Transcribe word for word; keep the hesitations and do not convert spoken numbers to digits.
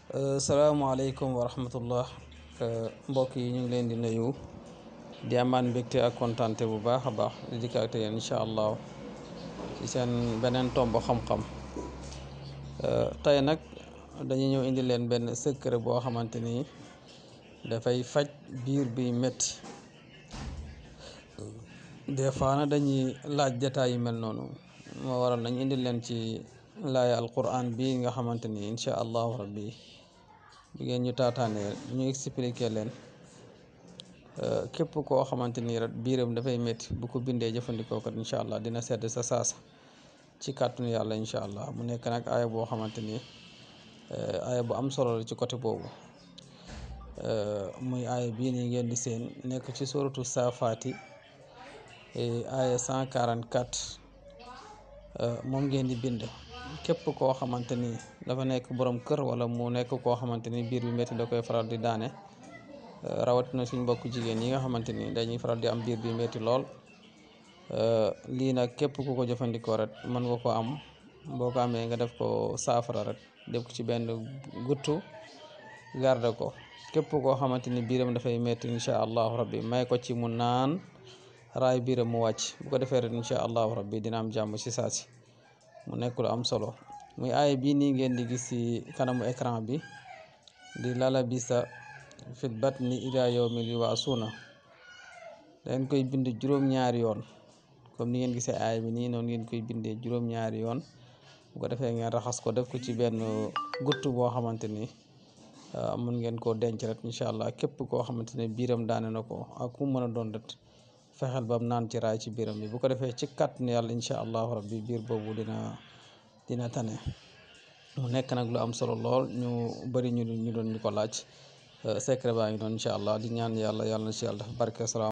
salaamaaleykum wa rahmatullah mbokk yi ñu ngi leen di nuyu di amaan mbégte ak kontante bu baax a baax di dikk ak yéen incha allah ci seen beneen tomb xam-xam tey nag dañuy ñëw indi leen benn secret boo xamante ni dafay faj biir bi métti des fois nag dañuy laaj détails yu mel noonu moo waral nañ indi leen ci laaya alquran bii nga xamante ni incha allahu rabbi bi ngeen ñu taataanee ñu expliqué leen képp koo xamante ni rek biiram dafay métti bu ko bindee jëfandikoo ko incha allah dina sedd sa saasa ci kàttanu yàlla incha allah mu nekk nag aaya boo xamante ni aaya bu am solo la ci côté boobu muy aaya bii nii ngeen di seen nekk ci suratu saafaati aaya cent quarante-quatre moom ngeen di bind képp koo xamante ni dafa nekk borom kër wala mu nekk koo xamante ni biir bi métti da koy faral di daane rawatina suñ mbokk jigéen yi nga xamante ni dañuy faral di am biir bi métti lool lii nag képp ku ko jëfandikoo rek mën nga ko am boo ko amee nga def ko saafara rek def ko ci benn guttu garde ko képp koo xamante ni biiram dafay métti incha allahu rabbi may ko ci mu naan raay biiram mu wàcc bu ko defee rek incha allahu rabbi dina am jàmm ci saasi mu nekk lu am solo muy aaya bii nii ngeen di gis ci kanamu écran bi di lala bisa fit batni ila yawmi yub'asuna dañ koy bind juróom-ñaari yoon comme ni ngeen gisee aaya bi nii noonu ngeen koy bindee juróom-ñaari yoon bu ko defee ngeen raxas ko def ko ci benn guttu boo xamante ni mun ngeen koo denc rek incha allah képp koo xamante ne biiram daane na ko ak ku mën a doon rek fexeel bam naan ci raay ci biiram bi bu ko defee ci kàttanu yàlla incha allahu rabbi biir boobu dina dina tane mu nekk nag lu am solo lool ñu bëri ñu ñu doon ñu ko laaj secret baa ngi doon incha allah di ñaan yàlla yàlla na ci yàlla dafa barke salaam